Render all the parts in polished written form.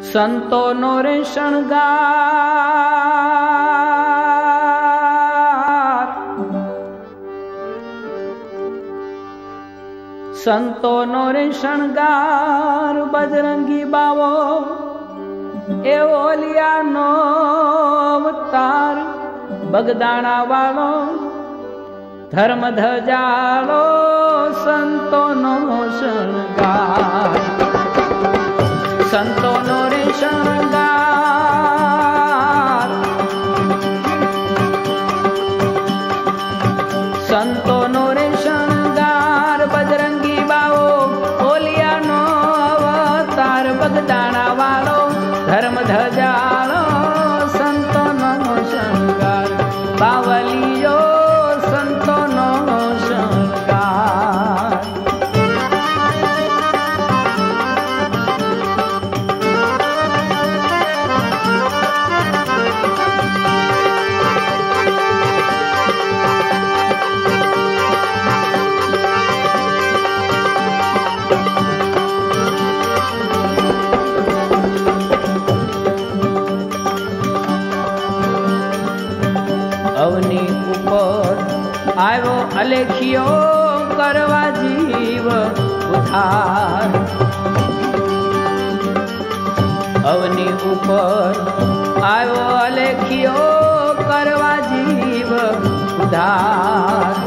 संतो नो रे शणगार, संतो नो रे शणगार, बजरंगी बावो ए ओलिया नो अवतार, बगदाणा वालो धर्म ध्वजालो, संतो नो शणगार, संतो नो रे शणगार, संतो नो रे शणगार, बजरंगी बावो ओलिया नो अवतार, बगदाणा वालो धर्म ध्वजालो, संतो नो शणगार, बावलियो संतो नो शणगार। अवनी ऊपर आयो अलेखियो करवा जीव उधार, अवनी ऊपर आयो अलेखियो करवा जीव उधार।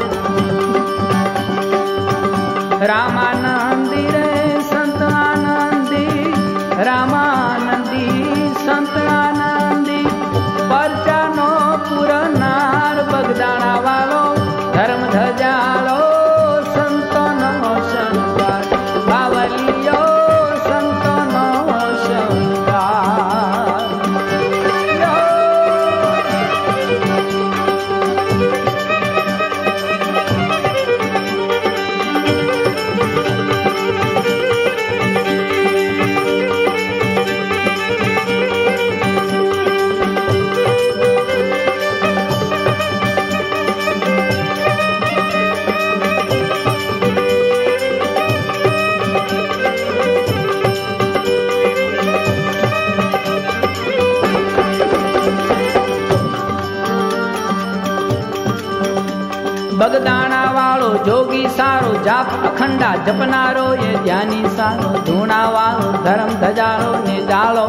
रामानंदी रे संत आनंदी, रामानंदी संत आनंदी, परचा नो पुरनार, बगदाणा वालो धर्म ध्वजालो, संतो नो शणगार, बावलियो संतो नो शणगार। बगदाणा वालो जोगी सारो, जाप अखंडा जपनारो, ये ध्यानी सारो, धूणा वालो धर्म धजारो ने जालो,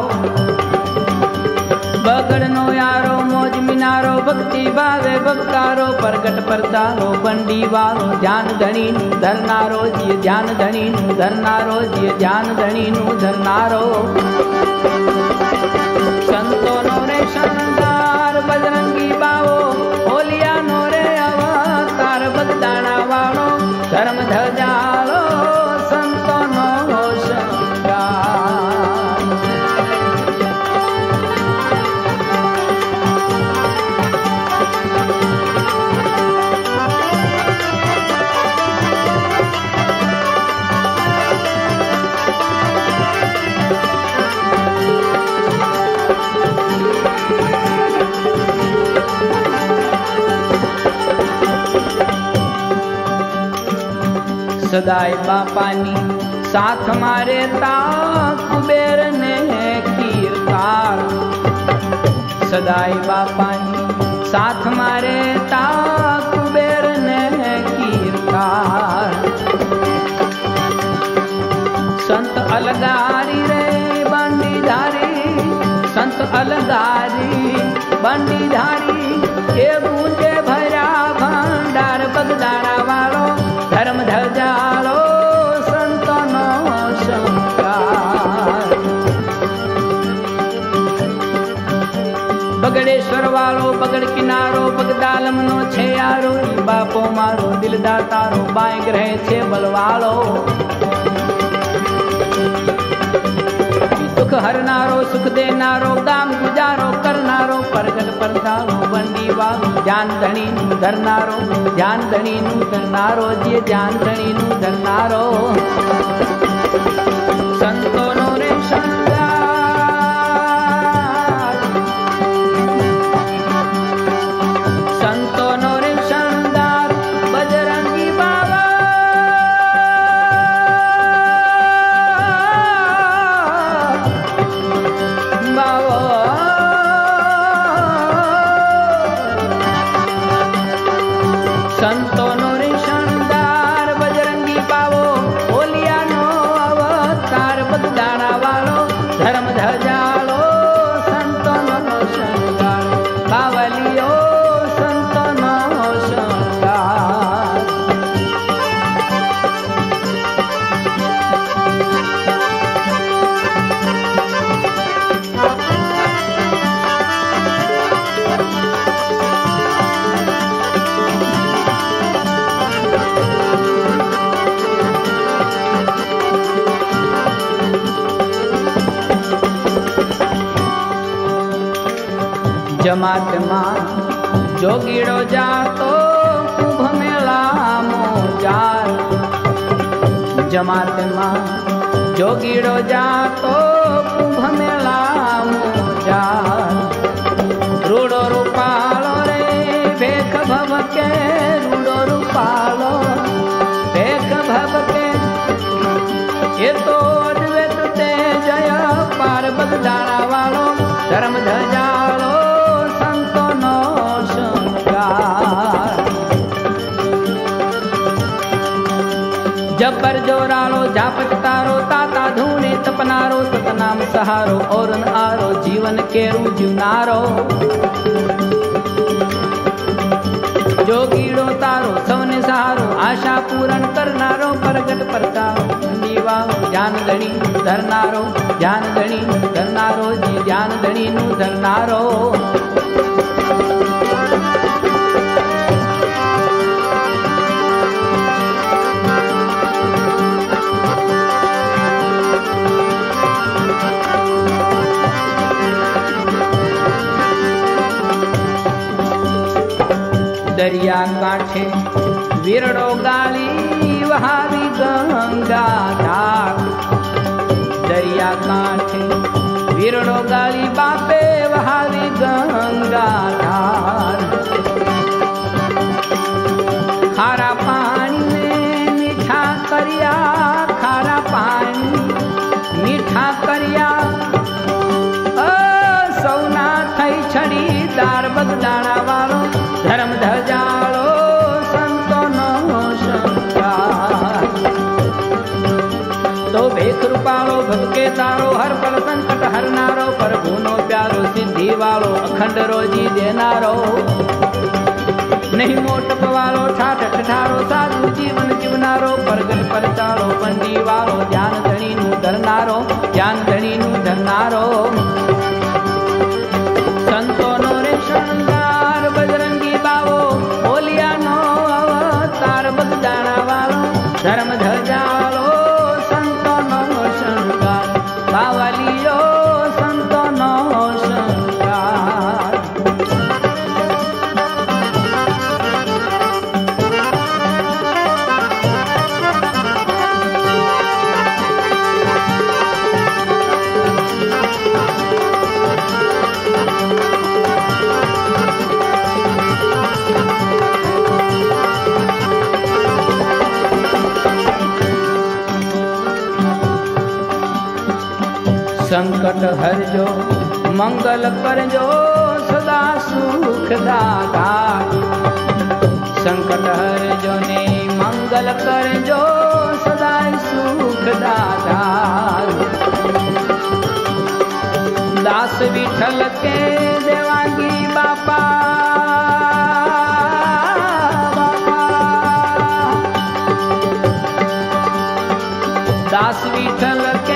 बगड़नो यारो मौज मिनारो, भक्ति भावे भक्तारो, प्रगट परतारो, बंडी वालो ध्यान धनी नु धरनारो, जी ध्यान धनी नु धरनारो, जी ध्यान धनी नु धरनारो। संतो नो रे शणगार, बजरंगी बावो ओलिया नो रे अवतार, बगदाणा वालो धर्म ध्वजालो, संतो नो शणगार। सदाई बापानी साथ मारे ता कुबेर ने कीरकार, सदाई बापानी साथ मारे ता कुबेर ने कीरकार। संत अलगारी रे बंडीधारी, संत अलगारी बंडीधारी, ये बूंदे भरा भंडार, बगदाणा वालो धर्म ध्वजालो, संतो नो शणगार। बगड़ेश्वर वालो बगड़ किनारो, बगदालम नो छेयारो, बापो मारो दिलदार तारो, बाएं ग्रह छे बलवालो, दुख हरनारो सुख देनारो, दाम गुजारो करनारो, प्रगट परतारो, बंडी वालो ध्यान धनी नु धरनारो, ध्यान धनी नु धरनारो, जी ध्यान धनी नु धरनारो। संतो नो रे शणगार, संतो नो रे शणगार, बजरंगी बाबा जमात मां जोगीड़ो जातो कुंभ मेला मोजार। जमात मां जोगीड़ो जातो कुंभ मेला मोजार। रूड़ो रूपालो रे भेख भवके, रूड़ो रूपालो भेख भवके। ये तो अद्वैत ते जय पार बगदाणा वालो धर्म ध्वजालो संतो नो शृंगार। जबर जोरालो जापत तारो ताता धूने तपनारो सतनाम सहारो और न आरो जीवन केरू जीवनारो। जोगीड़ो तारो सौने सहारो आशा पूरण करनारो प्रगट परतारो दीवाओ ज्ञान धणी धरनारो ज्ञान धणी धरनारो जी ज्ञान धणी नु धरनारो। दरिया कांठे वीरड़ो गाली वहावी गंगा धार। दरिया कांठे वीरड़ो गाली बापे वहावी गंगा धार। खारा पानी में मीठा करिया, खारा पानी मीठा करिया। सौना थई छड़ी दार बगदाणा वालो धर्म ध्वजालो संतो नो शृंगार। तो भेख रूपालो भगके तारो हर पल संकट हरनारो प्रभु नो प्यारो सिद्धि वालो अखंड रोजी देनारो। नहीं मोटप वालो ठाठ ठठारो साधु जीवन जीवनारो प्रगट परचारो पंडी वालो ज्ञान धणी नु धरनारो ज्ञान धणी नु धरनारो। संतो नो रे शृंगार बजरंगी बावो बोलिया नो अवतार बगदाणा वालो धर्म ध्वजालो संतो नो शृंगार। बावलियो संतो नो शृंगार। संकट हरजो मंगल करजो सदा सुख दाता। संकट हरजो ने मंगल करजो सदा सुख दाता। दास विठल के देवांगी बापा दास विठल के